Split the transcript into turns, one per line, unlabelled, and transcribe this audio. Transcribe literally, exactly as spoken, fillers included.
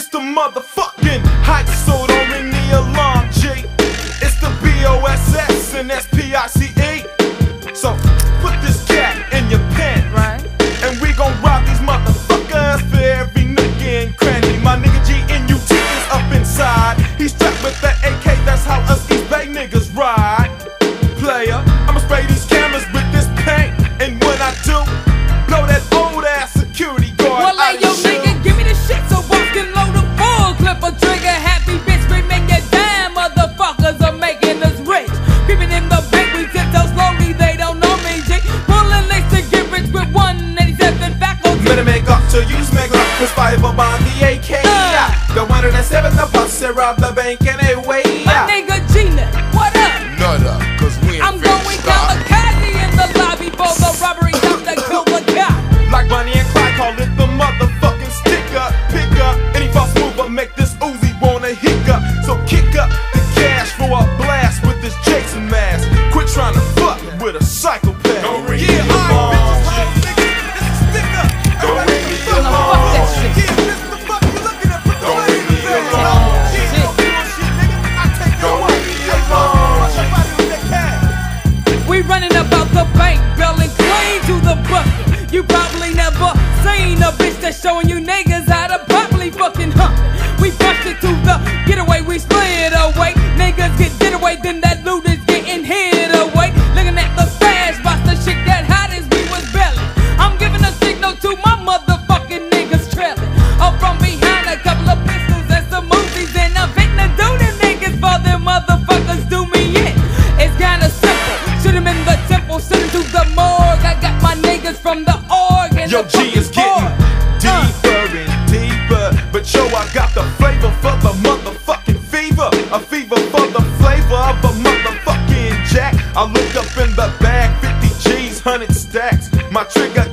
It's the motherfucking Heist, so don't ring the alarm, G. It's the B O S S and S P I C E. So put this cat in your pen,
Right.
and we gon' rob these motherfuckers for every nookie and cranny. My nigga G N U T is up inside. He's strapped with that A K, that's how us East Bay niggas ride. Player, I'ma spray these cameras with this paint, and when I do, blow that old ass security guard
Well,
out
like, yo,
of shoe.
nigga, give me the shit so I can load a full clip of trigger. Happy bitch, we make it dime. Motherfuckers are making us rich. Creeping in the bank, we tiptoe slowly. They don't know me, G. Pullin links to get rich with one eighty-seven faculty.
Better make up to use make up, cause five up on the A K.
Uh.
The one and the seven, the posse rob the bank anyway.
My nigga Gina, what up?
Nut up, cause we ain't
I'm going kamikaze in the lobby for the robbery. Don't they kill the cop?
Like Bonnie and Clyde, call it the motherfucking sticker. Pick up any false mover, make this Uzi wanna hiccup. So kick up the cash for a blast with this Jason mask. Quit trying to fuck with a psychopath. Don't ring
Yeah,
the alarm, nigga. This is sticker.
Don't ring the
Fuck
alarm.
Fuck that shit.
Yeah, this the fuck you looking at. Put the
Don't
money
ring
in the
the
bag.
alarm.
Yeah, no bullshit, nigga. I take your
Don't
money.
ring the
Hey,
alarm.
watch your body with that cash.
We running about the bank, belling clean to the bucket. You probably never seen a bitch that's showing you niggas how to properly fucking hump. We busted to the getaway, we slid away. Niggas get get away, then that loot is getting hid away. Looking at the stash box, the shit that hot as we was belling. I'm giving a signal to my motherfucking niggas trailing. Up from behind a couple of pistols and some movies, and I'm fitting to do them niggas for them motherfuckers do me in. It's kinda simple, shoot 'em in the temple, send 'em to the morgue. I got my niggas from the org and
Yo,
the
G is
fucking
getting
board.
deeper and deeper. But yo, I got the flavor for the motherfucking fever. A fever for the flavor of a motherfucking jack. I look up in the bag, fifty G's, one hundred stacks. My trigger